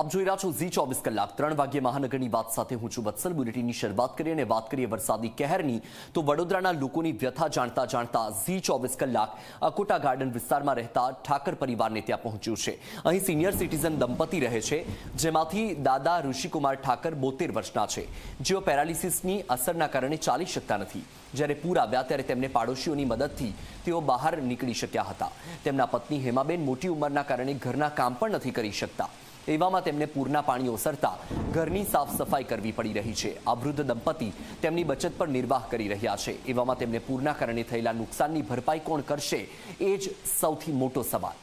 આપ જોઈ રહ્યા છો ઝી 24 કલાક 3 વાગ્યે મહાનગરની વાત સાથે હું છું વત્સલ. બુલેટિનની શરૂઆત કરીએ અને વાત કરીએ વરસાદી કહેરની તો વડોદરાના લોકોની વ્યથા જાણતા જાણતા ઝી 24 કલાક અકોટા ગાર્ડન વિસ્તારમાં રહેતા ઠાકર પરિવારને ત્યાં પહોંચ્યું છે. અહીં સિનિયર સિટીઝન દંપતી રહે છે, જેમાંથી દાદા ઋષિકુમાર ઠાકર 72 વર્ષના છે, જેઓ પેરાલિસિસની અસરના કારણે ચાલી શકતા નથી. જ્યારે પૂર આવ્યા ત્યારે તેમને પાડોશીઓની મદદથી તેઓ બહાર નીકળી શક્યા હતા. તેમના પત્ની હેમાબેન મોટી ઉંમરના કારણે ઘરના કામ પણ નથી કરી શકતા. એવામાં તેમને પૂરના પાણી ઓસરતા ઘરની સાફ સફાઈ કરવી પડી રહી છે. આ વૃદ્ધ દંપતી તેમની બચત પર નિર્વાહ કરી રહ્યા છે. એવામાં તેમને પૂરના કારણે થયેલા નુકસાનની ભરપાઈ કોણ કરશે, એ જ સૌથી મોટો સવાલ.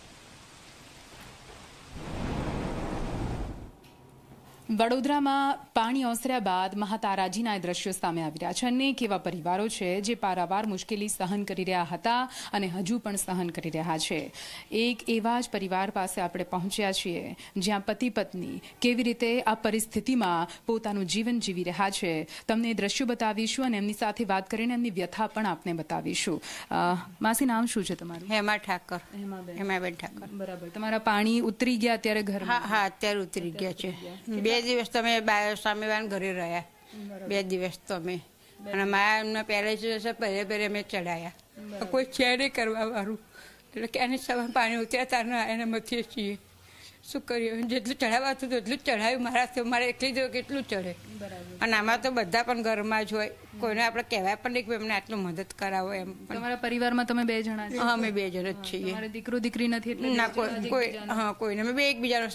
વડોદરામાં પાણી ઓસર્યા બાદ મહાતારાજીના દ્રશ્યો સામે આવી રહ્યા છે. અનેક એવા પરિવારો છે જે પારાવાર મુશ્કેલી સહન કરી રહ્યા હતા અને હજુ પણ સહન કરી રહ્યા છે. એક એવા જ પરિવાર પાસે આપણે પહોંચ્યા છીએ જ્યાં પતિ પત્ની કેવી રીતે આ પરિસ્થિતિમાં પોતાનું જીવન જીવી રહ્યા છે. તમને દ્રશ્યો બતાવીશું અને એમની સાથે વાત કરીને એમની વ્યથા પણ આપને બતાવીશું. માસી, નામ શું છે તમારું? હેમા ઠાકર. હેમાબેન ઠાકર. બરાબર. તમારા પાણી ઉતરી ગયા અત્યારે ઘરમાં? હા, અત્યારે ઉતરી ગયા છે. 2 દિવસ તમે સામેવાળા ઘરે રહ્યા. 2 દિવસ તો અમે અને મારા એમના પહેલે પહેલે અમે ચડાયા. કોઈ છે નહીં કરવા વાળું, એટલે કે એને સવાર પાણી ઉતર્યા તારના એને મથીએ છીએ. શું કર્યું? જેટલું ચડાવવા હતું એટલું જ ચડાવ્યું. મારાથી મારે એકલી જો કેટલું ચડે. અને આમાં તો બધા પણ ઘરમાં જ હોય, કોઈને આપણે કહેવાય પણ નહીં કે એમને આટલું મદદ કરાવો એમ. તમારા પરિવારમાં તમે 2 જણા છો? હા, અમે 2 જણ જ છીએ. તમારે દીકરો દીકરી નથી? ના, કોઈ હા, કોઈને અમે એકબીજાનો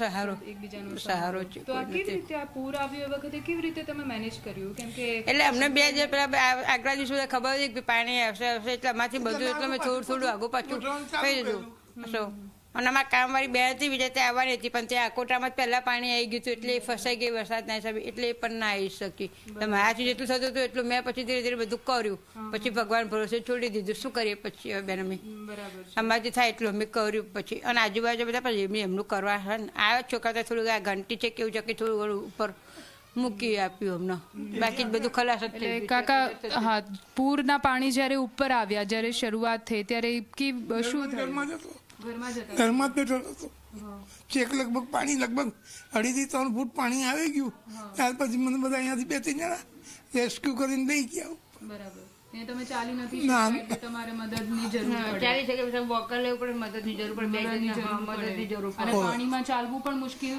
સહારો છે. તો આ કેવી રીતે આ પૂર આવ્યું એ વખતે કેવી રીતે તમે મેનેજ કર્યું? કેમ કે એટલે અમને 2 જે પેલા આગલા દિવસો ખબર હતી કે પાણી આવશે એટલે આમાંથી બધું એટલે મેં થોડું આગું પાછું કહી દીધું. અને અમારા કામવાળી બેન હતી, વિજય ત્યાં આવવાની હતી, પણ ત્યાં અકોટામાં જ પહેલાં પાણી આવી ગયું હતું એટલે ફસાઈ ગઈ વરસાદના હિસાબે, એટલે એ પણ ના આવી શકી. મારાથી જેટલું થતું હતું એટલું મેં પછી ધીરે ધીરે બધું કર્યું. પછી ભગવાન ભરોસે છોડી દીધું. શું કરીએ પછી હવે બેન, અમે અમારાથી થાય એટલું અમે કર્યું. પછી અને આજુબાજુ બધા પછી એમનું કરવા આવ્યા છોકરા થોડું આ ઘંટી છે કેવું છે કે થોડું ઘણું ઉપર મૂકી આપ્યું અમને. બાકી બધું ખલાસ જ થઈ. કાકા, હા, પૂરના પાણી જ્યારે ઉપર આવ્યા, જ્યારે શરૂઆત થઈ ત્યારે શું થયું? ઘરમાં જ બેઠો હતો. ચેક લગભગ પાણી 2.5 થી 3 ફૂટ પાણી આવી ગયું. ત્યાર પછી મને બધા અહીંયાથી 2-3 જણા રેસ્ક્યુ કરીને લઈ ગયા. બરાબર. તમે ચાલી નથી શકતા, તમારે મદદની જરૂર પડે. ચાલી શકે પછી વોકર લેવું પડે, મદદની જરૂર પડે, મદદની જરૂર પડે. અને પાણીમાં ચાલવું પણ મુશ્કેલ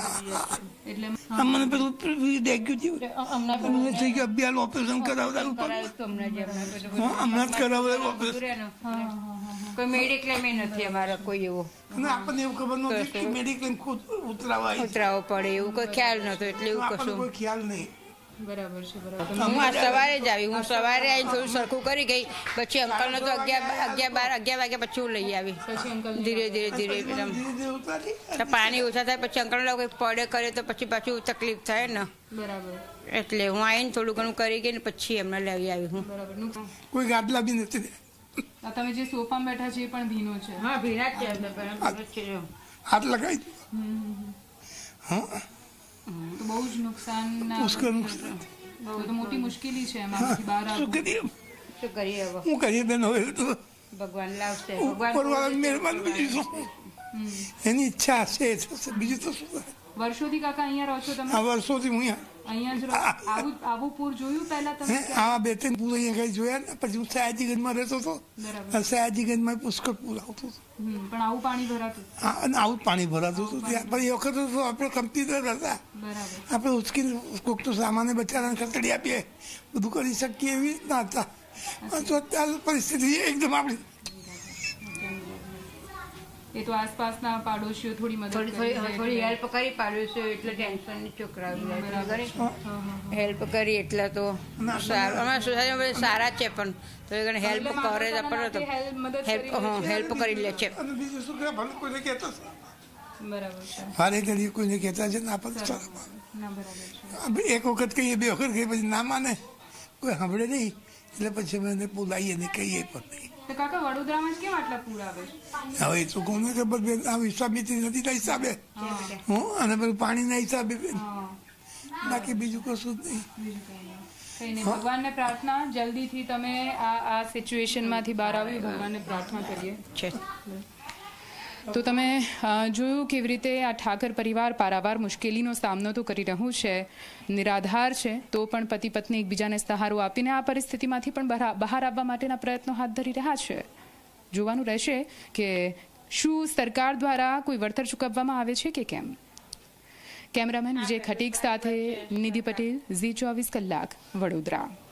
એટલે મને પેલું ડેગ્યુ થયું, થઈ ગયું. અભિયાન ઓપરેશન કરાવડાવું હમણાં જ કરાવડાવું ઓપરેશન. કોઈ મેડિક્લેમ નથી અમારે કોઈ એવો. આપણને એવું ખબર નહોતી કે મેડિક્લેમ ઉતરાવવો પડે એવું કોઈ ખ્યાલ નતો. એટલે એવું કશું કોઈ ખ્યાલ નહીં. બરાબર છે. બરાબર. હું સવારે જ આવી. હું સવારે આવીને થોડું સરખું કરી ગઈ. પછી અંકલને તો 11 વાગ્યા પછી હું લઈ આવી. ધીરે ધીરે પાણી ઓછા થાય પછી અંકલ લોકો પડે કરે તો પછી પાછું તકલીફ થાય ને. બરાબર. એટલે હું આવીને થોડું ઘણું કરી ગઈ ને પછી એમને લઈ આવી. હું કોઈ ગાદલા બી નથી. તમે જે સોફામાં બેઠા છે એ પણ ભીનો છે? હા, ભીના છે. હાથ લગાવી તો બહુ જ નુકસાન, તો મોટી મુશ્કેલી છે એમાંથી બહાર આવવું. શું કરીએ હવે? હું કરીએ બેન, હવે તો ભગવાન લાવશે. ભગવાન મહેરબાન. બીજું શું, એની ઈચ્છા હશે બીજું તો શું. વર્ષોથી કાકા અહીંયા રહો છો તમે? હા, વર્ષોથી હું અહીંયા જ રહો. આવું પૂર જોયું પહેલા તમે? હા, 2-3 પૂર અહીંયા કઈ જોયા ને. પછી હું સયાજીગંજમાં રહેતો હતો. સયાજીગંજમાં પુષ્કળ પૂર આવતો હતો. પણ આવું પાણી ભરાતું? હા, અને આવું પાણી ભરાતું હતું ત્યાં. પણ એ વખત તો આપણે કમ્પ્યુટર હતા. આપણે ઉચકીને કોઈક તો સામાન્ય બચારાને ખસેડી આપીએ, બધું કરી શકીએ એવી રીતના હતા. તો અત્યારે પરિસ્થિતિ એકદમ આપણી. એ તો આસપાસના પાડોશીઓ થોડી મદદ થોડી હેલ્પ કરી પાડોશીઓ, એટલે ટેન્શન ની છોકરાઓ હેલ્પ કરી એટલે તો સારું. અમારા સોસાયટીમાં સારા છે પણ થોડી ઘણી હેલ્પ કરે તો હેલ્પ કરી લે છે. બીજું શું કે ભલે કોઈને કહેતા બરાબર છે. હારે ઘડી કોઈને કહેતા છે ના પણ એક વખત કહીએ, 2 વખત કહીએ, પછી ના માને, કોઈ સાંભળે નહીં, એટલે પછી અમે એને બોલાવીએ ને કહીએ પણ નહીં. કાકા, વડોદરામાં કેમ આટલા પૂર આવે? હવે એ તો કોને ખબર. આ વિશ્વામિત્રી નદીના હિસાબે અને પેલું પાણીના હિસાબે, બાકી બીજું કશું જ નહીં. ભગવાનને પ્રાર્થના જલ્દીથી તમે આ સિચ્યુએશનમાંથી બહાર આવી. ભગવાનને પ્રાર્થના કરીએ. તો તમે જોયું કેવી રીતે આ ઠાકર પરિવાર પારાવાર મુશ્કેલીનો સામનો તો કરી રહ્યું છે, નિરાધાર છે, તો પણ પતિ પત્ની એકબીજાને સહારો આપીને આ પરિસ્થિતિમાંથી પણ બહાર આવવા માટેના પ્રયત્નો હાથ ધરી રહ્યા છે. જોવાનું રહેશે કે શું સરકાર દ્વારા કોઈ વળતર ચૂકવવામાં આવે છે કે કેમ. કેમેરામેન વિજય ખટીક સાથે નિધિ પટેલ, ઝી 24 કલાક, વડોદરા.